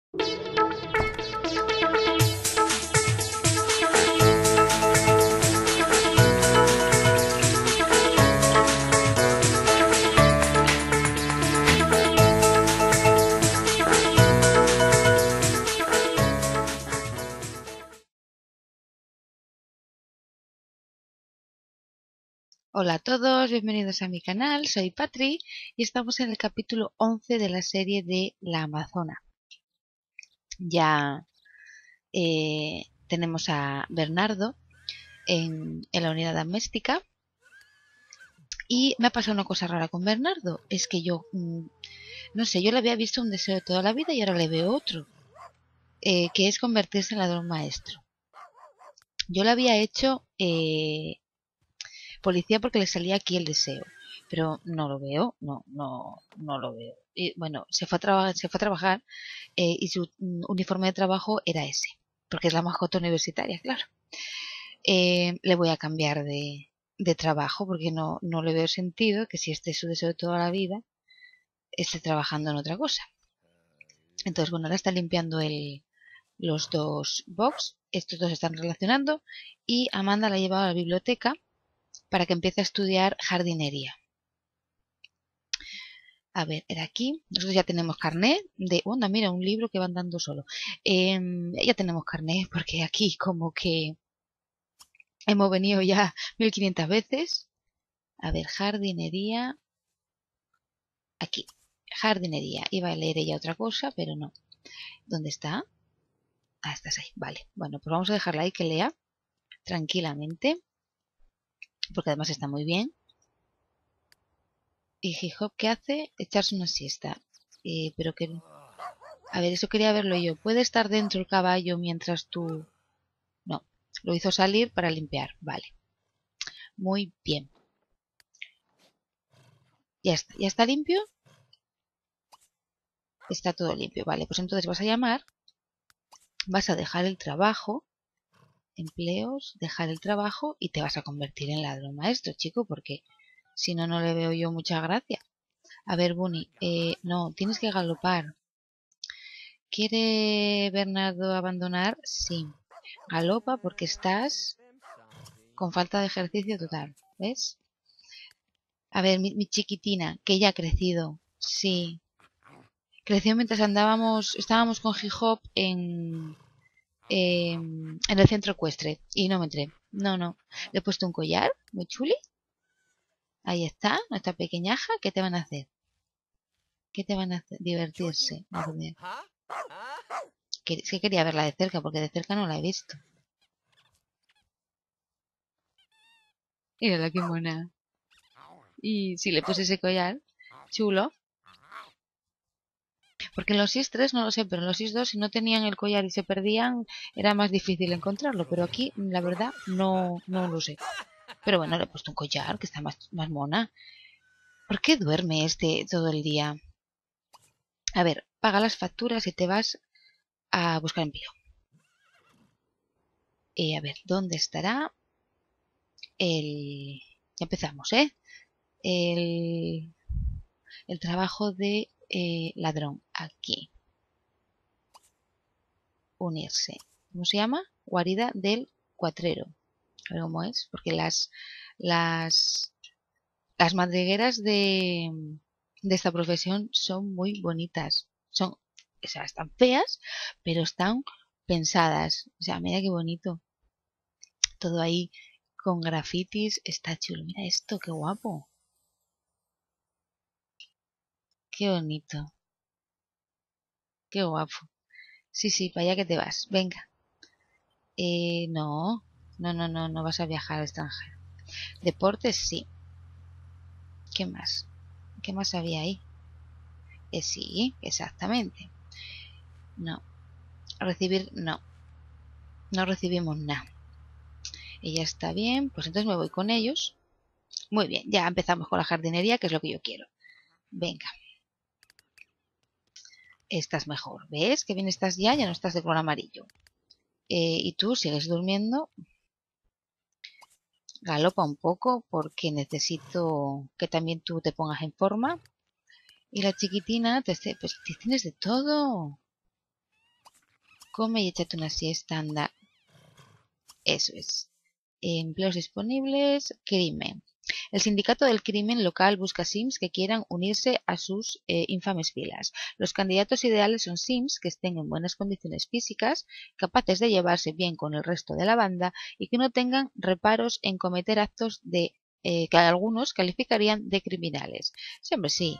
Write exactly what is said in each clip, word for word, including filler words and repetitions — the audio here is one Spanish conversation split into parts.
Hola a todos, bienvenidos a mi canal, soy Patri y estamos en el capítulo once de la serie de La Amazona. Ya eh, tenemos a Bernardo en, en la unidad doméstica y me ha pasado una cosa rara con Bernardo, es que yo, mmm, no sé, yo le había visto un deseo de toda la vida y ahora le veo otro, eh, que es convertirse en ladrón maestro. Yo le había hecho eh, policía porque le salía aquí el deseo, pero no lo veo, no, no, no lo veo. Y bueno, se fue a trabajar, se fue a trabajar eh, y su uniforme de trabajo era ese, porque es la mascota universitaria, claro. Eh, le voy a cambiar de, de trabajo porque no, no le veo sentido que si este es su deseo de toda la vida, esté trabajando en otra cosa. Entonces, bueno, ahora está limpiando el, los dos box, estos dos están relacionando y Amanda la ha llevado a la biblioteca para que empiece a estudiar jardinería. A ver, era aquí. Nosotros ya tenemos carnet de... Onda, mira, un libro que van dando solo. Eh, ya tenemos carnet porque aquí como que hemos venido ya mil quinientas veces. A ver, jardinería. Aquí. Jardinería. Iba a leer ella otra cosa, pero no. ¿Dónde está? Ah, estás ahí. Vale. Bueno, pues vamos a dejarla ahí que lea tranquilamente. Porque además está muy bien. Y Hip-Hop, ¿qué hace? Echarse una siesta. Eh, pero que... A ver, eso quería verlo yo. ¿Puede estar dentro el caballo mientras tú...? No, lo hizo salir para limpiar. Vale. Muy bien. Ya está. ¿Ya está limpio? Está todo limpio. Vale, pues entonces vas a llamar. Vas a dejar el trabajo. Empleos, dejar el trabajo y te vas a convertir en ladrón maestro, chico, porque si no, no le veo yo mucha gracia. A ver, Bunny, eh, no, tienes que galopar. ¿Quiere Bernardo abandonar? Sí. Galopa porque estás con falta de ejercicio total, ¿ves? A ver, mi, mi chiquitina, que ya ha crecido. Sí. Creció mientras andábamos, estábamos con Hip-Hop en, eh, en el centro ecuestre y no me entré. No, no. Le he puesto un collar, muy chuli. Ahí está, nuestra pequeñaja. ¿Qué te van a hacer? ¿Qué te van a hacer? Divertirse. A ver. Que, es que quería verla de cerca porque de cerca no la he visto. Mírala qué mona. Y si le puse ese collar, chulo. Porque en los S I S tres no lo sé, pero en los S I S dos si no tenían el collar y se perdían era más difícil encontrarlo. Pero aquí, la verdad, no, no lo sé. Pero bueno, le he puesto un collar que está más, más mona. ¿Por qué duerme este todo el día? A ver, paga las facturas y te vas a buscar empleo. Eh, a ver, ¿dónde estará el... Ya empezamos, ¿eh? El, el trabajo de eh, ladrón. Aquí. Unirse. ¿Cómo se llama? Guarida del cuatrero. A ver cómo es. Porque las, las, las madrigueras de, de esta profesión son muy bonitas. Son, o sea, están feas, pero están pensadas. O sea, mira qué bonito. Todo ahí con grafitis. Está chulo. Mira esto, qué guapo. Qué bonito. Qué guapo. Sí, sí, para allá que te vas. Venga. Eh, no. No, no, no, no vas a viajar al extranjero. Deportes, sí. ¿Qué más? ¿Qué más había ahí? Eh, sí, exactamente. No. Recibir, no. No recibimos nada. Ella está bien, pues entonces me voy con ellos. Muy bien, ya empezamos con la jardinería, que es lo que yo quiero. Venga. Estás mejor, ¿ves? Que bien estás ya, ya no estás de color amarillo. Eh, y tú sigues durmiendo. Galopa un poco porque necesito que también tú te pongas en forma. Y la chiquitina, te, pues tienes de todo. come y échate una siesta, anda. Eso es. Empleos disponibles, crimen. El sindicato del crimen local busca Sims que quieran unirse a sus eh, infames filas. Los candidatos ideales son Sims que estén en buenas condiciones físicas, capaces de llevarse bien con el resto de la banda y que no tengan reparos en cometer actos de eh, que algunos calificarían de criminales. Siempre sí.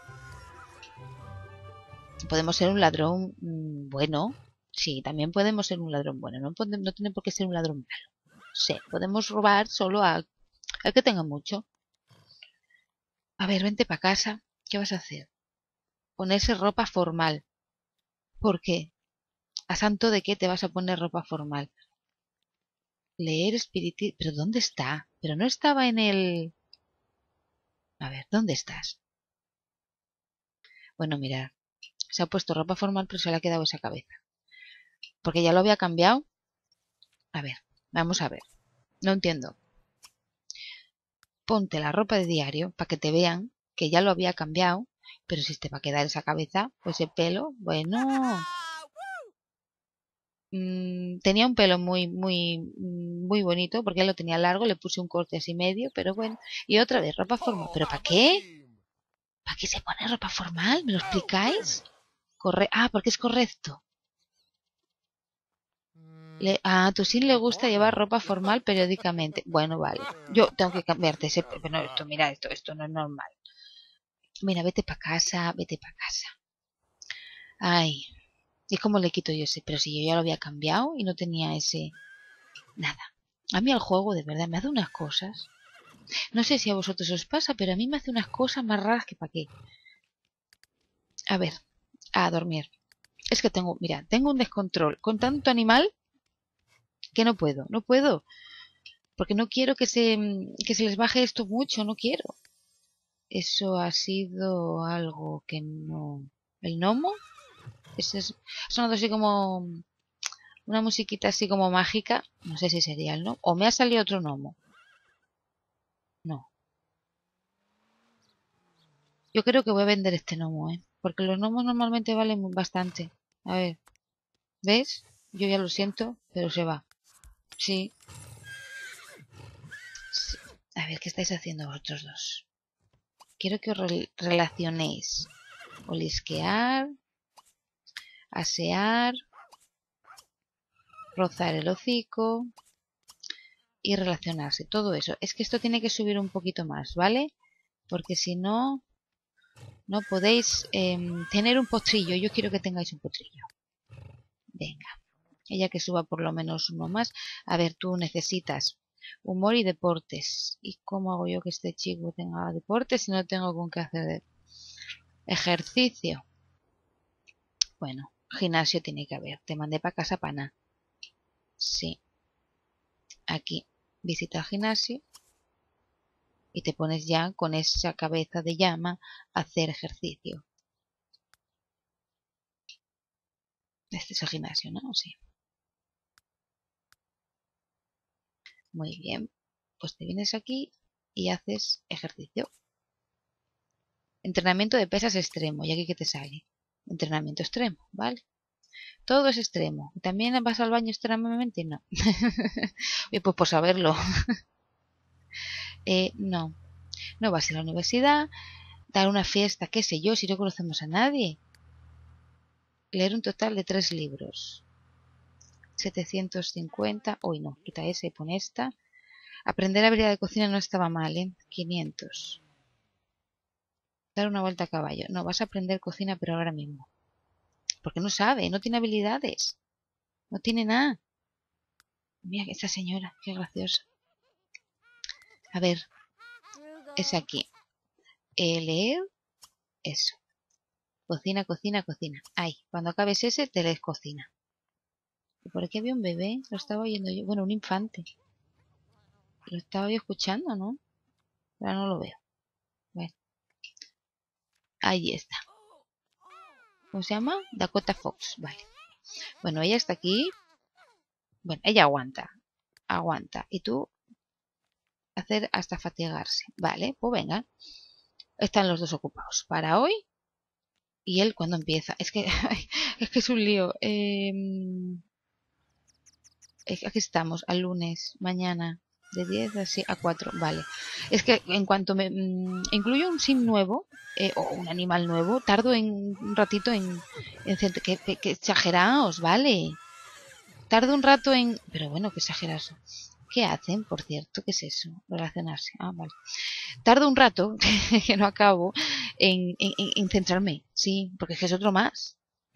Podemos ser un ladrón mmm, bueno. Sí, también podemos ser un ladrón bueno. No, podemos, no tiene por qué ser un ladrón malo. Sí, podemos robar solo a al que tenga mucho. A ver, vente para casa. ¿Qué vas a hacer? Ponerse ropa formal. ¿Por qué? ¿A santo de qué te vas a poner ropa formal? Leer espiritismo. ¿Pero dónde está? Pero no estaba en el... A ver, ¿dónde estás? Bueno, mirad. Se ha puesto ropa formal, pero se le ha quedado esa cabeza. Porque ya lo había cambiado. A ver, vamos a ver. No entiendo. Ponte la ropa de diario para que te vean que ya lo había cambiado. Pero si te va a quedar esa cabeza o ese pelo, bueno... Mm, tenía un pelo muy, muy, muy bonito porque él lo tenía largo, le puse un corte así medio, pero bueno. Y otra vez, ropa formal. ¿Pero para qué? ¿Para qué se pone ropa formal? ¿Me lo explicáis? Corre ah, porque es correcto. Le a Tusin le gusta llevar ropa formal periódicamente. Bueno, vale. Yo tengo que cambiarte ese... Pero no, esto, mira, esto, esto no es normal. Mira, vete para casa, vete para casa. Ay, ¿y cómo le quito yo ese? Pero si yo ya lo había cambiado y no tenía ese... Nada. A mí el juego de verdad me hace unas cosas. No sé si a vosotros os pasa, pero a mí me hace unas cosas más raras que para qué. A ver, a dormir. Es que tengo, mira, tengo un descontrol con tanto animal que no puedo, no puedo. Porque no quiero que se, que se les baje esto mucho, no quiero. Eso ha sido algo que no... ¿El gnomo? Ese es... Ha sonado así como... Una musiquita así como mágica. No sé si sería el gnomo. O me ha salido otro gnomo. No. Yo creo que voy a vender este gnomo, ¿eh? Porque los gnomos normalmente valen bastante. A ver. ¿Ves? Yo ya lo siento, pero se va. Sí. Sí. A ver, ¿qué estáis haciendo vosotros dos? Quiero que os re relacionéis. Olisquear. Asear. Rozar el hocico. Y relacionarse. Todo eso. Es que esto tiene que subir un poquito más, ¿vale? Porque si no... No podéis eh, tener un potrillo. Yo quiero que tengáis un potrillo. Venga. Ella que suba por lo menos uno más. A ver, tú necesitas humor y deportes. ¿Y cómo hago yo que este chico tenga deportes si no tengo con qué hacer ejercicio? Bueno, gimnasio tiene que haber. Te mandé para casa para nada. Sí. Aquí, visita el gimnasio. Y te pones ya con esa cabeza de llama a hacer ejercicio. Este es el gimnasio, ¿no? Sí. Muy bien. Pues te vienes aquí y haces ejercicio. Entrenamiento de pesas extremo. ¿Y aquí qué te sale? Entrenamiento extremo, ¿vale? Todo es extremo. ¿También vas al baño extremadamente? No. Y pues por saberlo. eh, no. No vas a la universidad, dar una fiesta, qué sé yo, si no conocemos a nadie. Leer un total de tres libros. setecientos cincuenta. Uy, no, quita esa y pone esta. Aprender habilidad de cocina no estaba mal, ¿eh? quinientos. Dar una vuelta a caballo. No, vas a aprender cocina, pero ahora mismo. Porque no sabe, no tiene habilidades. No tiene nada. Mira, esta señora, qué graciosa. A ver, es aquí. Eh, leer, eso. Cocina, cocina, cocina. Ay, cuando acabes ese, te lees cocina. Y por aquí había un bebé, lo estaba oyendo yo. Bueno, un infante. Lo estaba yo escuchando, ¿no? Ahora no lo veo. Bueno, ahí está. ¿Cómo se llama? Dakota Fox, vale. Bueno, ella está aquí. Bueno, ella aguanta. Aguanta. Y tú, hacer hasta fatigarse. Vale, pues venga. Están los dos ocupados para hoy ¿Y él cuándo empieza? Es que, es que es un lío. Eh, aquí estamos, al lunes, mañana, de diez así a cuatro, vale. Es que en cuanto me mmm, incluyo un sim nuevo, eh, o un animal nuevo, tardo en un ratito en... en que, que, que exageraos, vale. Tardo un rato en... Pero bueno, que exageras. ¿Qué hacen, por cierto? ¿Qué es eso? Relacionarse. Ah, vale. Tardo un rato, que no acabo, en, en, en centrarme. Sí, porque es que es otro más.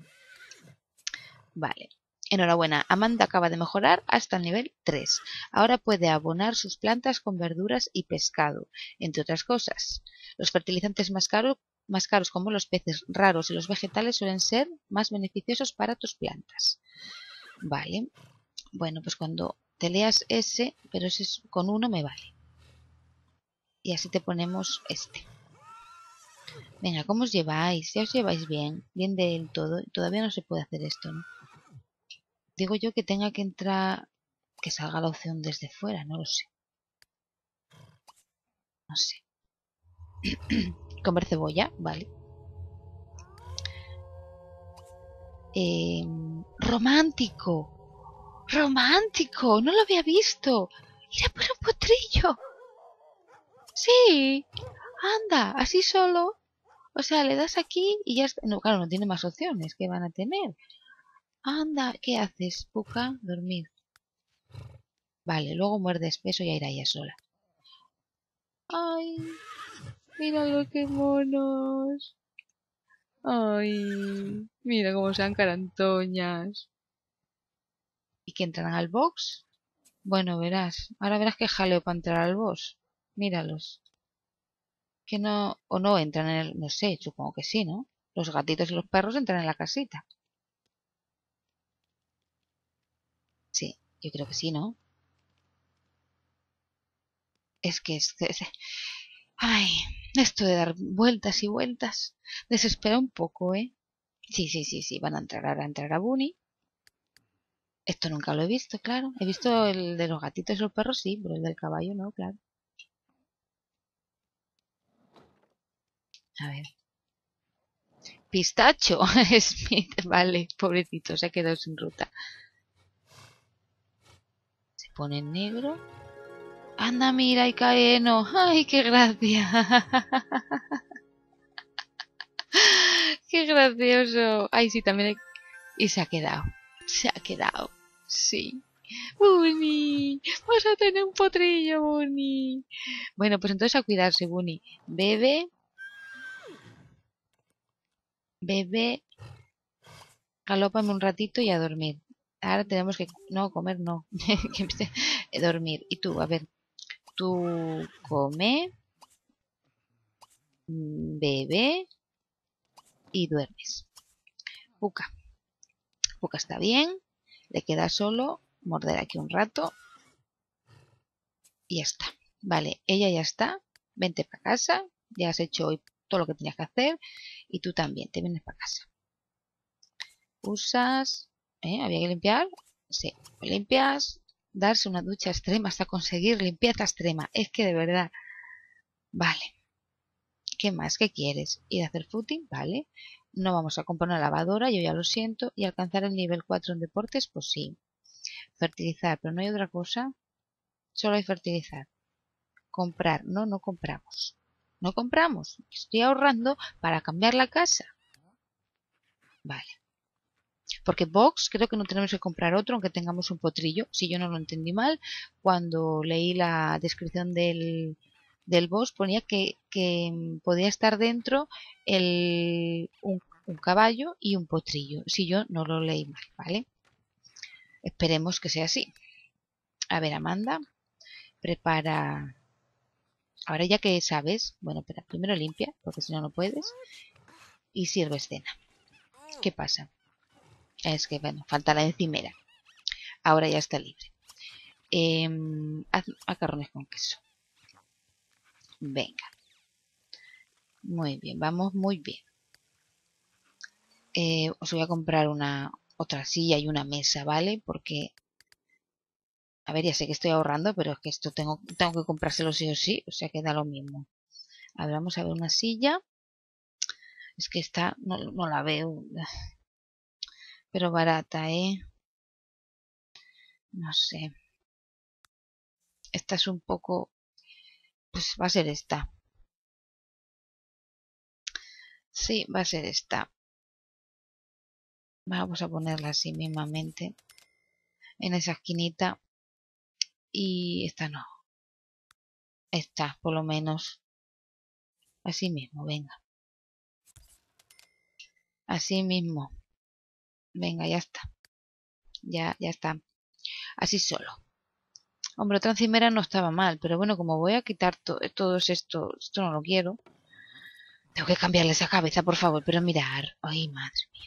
Vale. Enhorabuena, Amanda acaba de mejorar hasta el nivel tres. Ahora puede abonar sus plantas con verduras y pescado, entre otras cosas. Los fertilizantes más, caro, más caros, como los peces raros y los vegetales, suelen ser más beneficiosos para tus plantas. Vale. Bueno, pues cuando te leas ese, pero ese es, con uno me vale. Y así te ponemos este. Venga, ¿cómo os lleváis? ¿Ya os lleváis bien? Bien del todo. Todavía no se puede hacer esto, ¿no? Digo yo que tenga que entrar, que salga la opción desde fuera, no lo sé. No sé. Comer cebolla, vale. Eh, romántico. Romántico, no lo había visto. Ir a por un potrillo. Sí, anda, así solo. O sea, le das aquí y ya está. No, claro, no tiene más opciones. ¿Qué van a tener? Anda, ¿qué haces, Puca? Dormir. Vale, luego muerdes, eso ya irá ella sola. Ay, míralo qué monos. Ay, mira cómo sean carantoñas. ¿Y que entran al box? Bueno, verás. Ahora verás que jaleo para entrar al box. Míralos. Que no... O no entran en el... No sé, supongo que sí, ¿no? Los gatitos y los perros entran en la casita. Sí, yo creo que sí, ¿no? Es que es... es... Ay, esto de dar vueltas y vueltas desespera un poco, ¿eh? Sí, sí, sí, sí, van a entrar, ahora entrará Bunny. Esto nunca lo he visto, claro. He visto el de los gatitos y los perros, sí, pero el del caballo no, claro. A ver. Pistacho. Smith, vale, pobrecito, se ha quedado sin ruta. Se pone en negro. Anda, mira, y caeno. Ay, qué gracia. Qué gracioso. Ay, sí, también hay... Y se ha quedado. Se ha quedado. Sí. Bunny, vas a tener un potrillo, Bunny. Bueno, pues entonces a cuidarse, Bunny. Bebe. Bebe. Galópame un ratito y a dormir. Ahora tenemos que... No, comer no. Dormir. Y tú, a ver. Tú come, bebe y duermes. Puca. Puca está bien. Le queda solo morder aquí un rato. Y ya está. Vale, ella ya está. Vente para casa. Ya has hecho hoy todo lo que tenías que hacer. Y tú también te vienes para casa. Usas... ¿Eh? ¿Había que limpiar? Sí. Limpias. Darse una ducha extrema hasta conseguir limpieza extrema. Es que de verdad. Vale. ¿Qué más? ¿Qué quieres? ¿Ir a hacer footing? Vale. No vamos a comprar una lavadora, yo ya lo siento. ¿Y alcanzar el nivel cuatro en deportes? Pues sí. Fertilizar, pero no hay otra cosa. Solo hay fertilizar. Comprar. No, no compramos. No compramos. Estoy ahorrando para cambiar la casa. Vale. Porque box creo que no tenemos que comprar otro aunque tengamos un potrillo. Si yo no lo entendí mal, cuando leí la descripción del, del boss ponía que, que podía estar dentro el, un, un caballo y un potrillo. Si yo no lo leí mal, ¿vale? Esperemos que sea así. A ver, Amanda, prepara... Ahora ya que sabes, bueno, espera, primero limpia, porque si no, no puedes. Y sirves cena. ¿Qué pasa? Es que, bueno, falta la encimera. Ahora ya está libre. Eh, haz macarrones con queso. Venga. Muy bien, vamos muy bien. Eh, os voy a comprar una otra silla y una mesa, ¿vale? Porque, a ver, ya sé que estoy ahorrando, pero es que esto tengo, tengo que comprárselo sí o sí, o sea que da lo mismo. A ver, vamos a ver una silla. Es que esta no, no la veo. Pero barata, ¿eh? No sé. Esta es un poco... Pues va a ser esta. Sí, va a ser esta. Vamos a ponerla así mismamente. En esa esquinita. Y esta no. Esta, por lo menos. Así mismo, venga. Así mismo. Venga, ya está. Ya, ya está. Así solo. Hombre, otra encimera no estaba mal, pero bueno, como voy a quitar to todos esto, esto no lo quiero. Tengo que cambiarle esa cabeza, por favor, pero mirar. Ay, madre mía.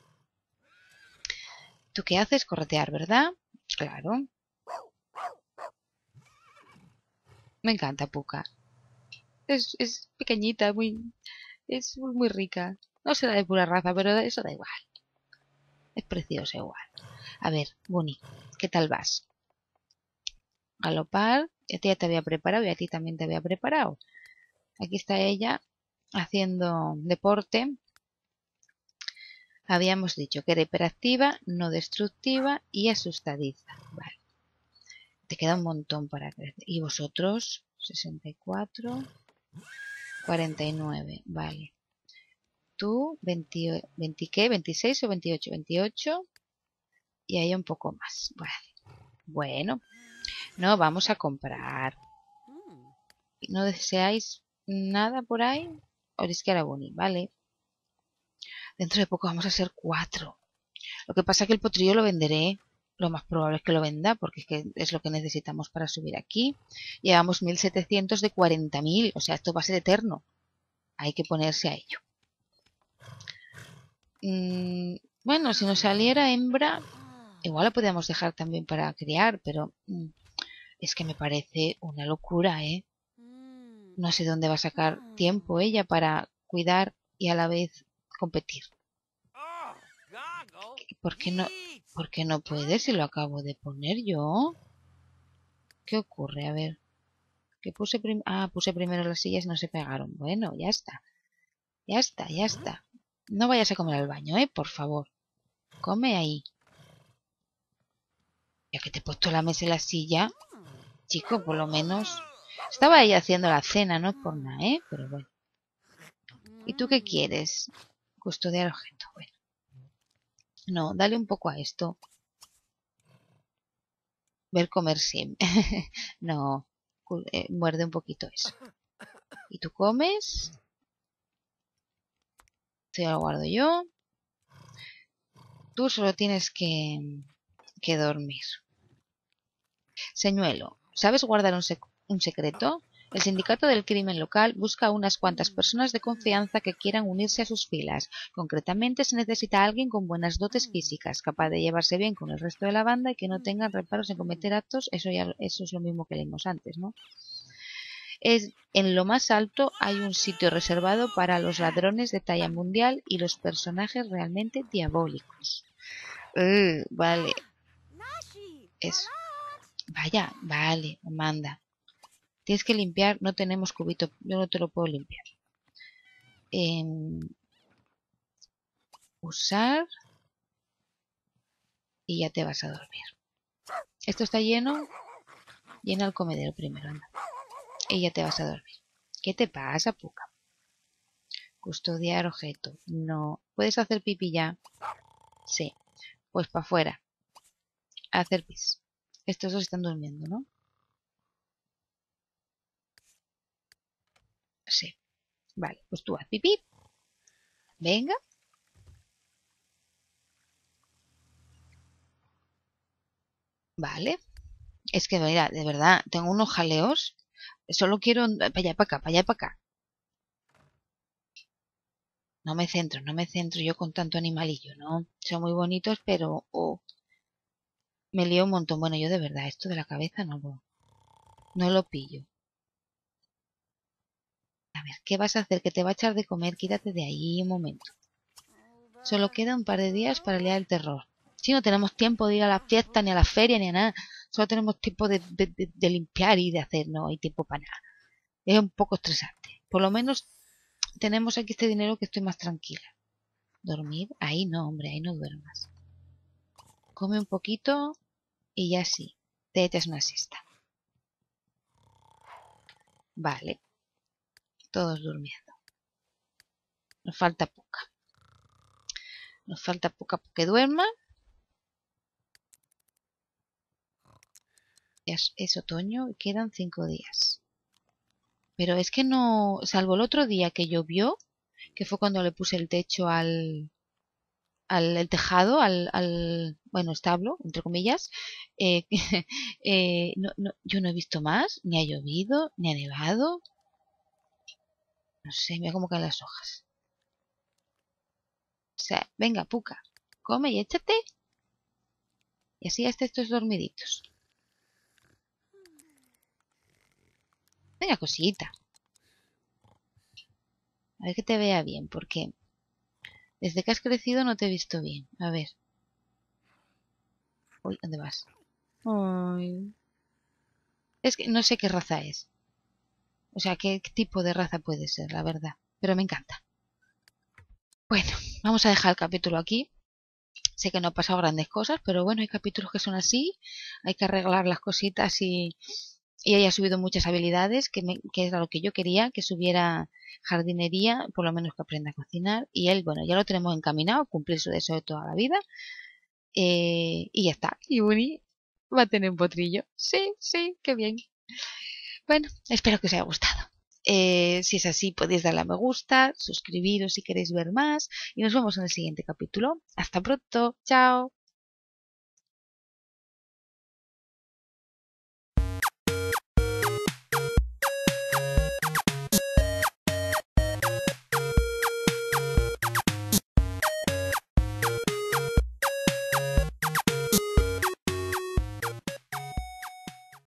¿Tú qué haces? Corretear, ¿verdad? Claro. Me encanta Puka. Es, es pequeñita, muy, es muy, muy rica. No será de pura raza, pero eso da igual. Es preciosa igual. A ver, Bunny, ¿qué tal vas? Galopar. A ti ya te había preparado y a ti también te había preparado. Aquí está ella haciendo deporte. Habíamos dicho que era hiperactiva, no destructiva y asustadiza. Vale. Te queda un montón para crecer. ¿Y vosotros? sesenta y cuatro, cuarenta y nueve. Vale. Tú, veinte, veinte, ¿qué? ¿veintiséis o veintiocho? veintiocho. Y hay un poco más. Vale. Bueno. No vamos a comprar. ¿No deseáis nada por ahí? Orisquera Bunny, vale. Dentro de poco vamos a ser cuatro. Lo que pasa es que el potrillo lo venderé. Lo más probable es que lo venda, porque es que es lo que necesitamos para subir aquí. Llevamos mil setecientos de cuarenta mil. O sea, esto va a ser eterno. Hay que ponerse a ello. Mm, bueno, si nos saliera hembra, igual la podríamos dejar también para criar, pero mm, es que me parece una locura, ¿eh? No sé dónde va a sacar tiempo ella para cuidar y a la vez competir. ¿Por qué no, por qué no puede si lo acabo de poner yo? ¿Qué ocurre? A ver. Que puse prim ah, puse primero las sillas y no se pegaron. Bueno, ya está. Ya está, ya está. No vayas a comer al baño, ¿eh? Por favor. Come ahí. Ya que te he puesto la mesa y la silla, chico, por lo menos... Estaba ahí haciendo la cena, no es por nada, ¿eh? Pero bueno. ¿Y tú qué quieres? Custodiar objeto. Bueno. No, dale un poco a esto. Ver comer sí. No. Eh, muerde un poquito eso. ¿Y tú comes? Esto ya lo guardo yo. Tú solo tienes que, que dormir. Señuelo, ¿sabes guardar un, sec un secreto? El sindicato del crimen local busca a unas cuantas personas de confianza que quieran unirse a sus filas. Concretamente se necesita alguien con buenas dotes físicas, capaz de llevarse bien con el resto de la banda y que no tenga reparos en cometer actos. Eso ya eso es lo mismo que leímos antes, ¿no? Es, en lo más alto hay un sitio reservado para los ladrones de talla mundial y los personajes realmente diabólicos. Uh, vale. Eso. Vaya, vale, manda. Tienes que limpiar, no tenemos cubito, yo no te lo puedo limpiar. Eh, usar y ya te vas a dormir. Esto está lleno, llena el comedero primero, anda. Y ya te vas a dormir. ¿Qué te pasa, Puka? Custodiar objeto. No. ¿Puedes hacer pipí ya? Sí. Pues para afuera. A hacer pis. Estos dos están durmiendo, ¿no? Sí. Vale, pues tú haz pipí. Venga. Vale. Es que, mira, de verdad, tengo unos jaleos. Solo quiero... Para allá, para acá, para allá, para acá. No me centro, no me centro yo con tanto animalillo, ¿no? Son muy bonitos, pero... Oh, me lío un montón. Bueno, yo de verdad, esto de la cabeza no lo... No lo pillo. A ver, ¿qué vas a hacer? Que te va a echar de comer. Quítate de ahí un momento. Solo queda un par de días para el día del terror. Si no tenemos tiempo de ir a la fiesta, ni a la feria, ni a nada. Solo tenemos tiempo de, de, de, de limpiar y de hacer. No hay tiempo para nada. Es un poco estresante. Por lo menos tenemos aquí este dinero que estoy más tranquila. ¿Dormir? Ahí no, hombre, ahí no duermas. Come un poquito y ya sí, te echas una siesta. Vale, todos durmiendo. Nos falta poca. Nos falta poca para que duerma. Es, es otoño y quedan cinco días. Pero es que no, salvo el otro día que llovió, que fue cuando le puse el techo al, al el tejado, al, al, bueno, establo, entre comillas, eh, eh, no, no, yo no he visto más, ni ha llovido, ni ha nevado. No sé, mira cómo caen las hojas. O sea, venga, Puca, come y échate. Y así hasta estos dormiditos. Venga, cosita. A ver que te vea bien, porque desde que has crecido no te he visto bien. A ver. Uy, ¿dónde vas? Ay. Es que no sé qué raza es. O sea, qué, qué tipo de raza puede ser, la verdad. Pero me encanta. Bueno, vamos a dejar el capítulo aquí. Sé que no ha pasado grandes cosas, pero bueno, hay capítulos que son así. Hay que arreglar las cositas y, y ella ha subido muchas habilidades, que, me, que era lo que yo quería, que subiera jardinería, por lo menos que aprenda a cocinar. Y él, bueno, ya lo tenemos encaminado, cumplir su deseo de toda la vida. Eh, y ya está. Y Uni va a tener un potrillo. Sí, sí, qué bien. Bueno, espero que os haya gustado. Eh, si es así, podéis darle a me gusta, suscribiros si queréis ver más y nos vemos en el siguiente capítulo. Hasta pronto. Chao.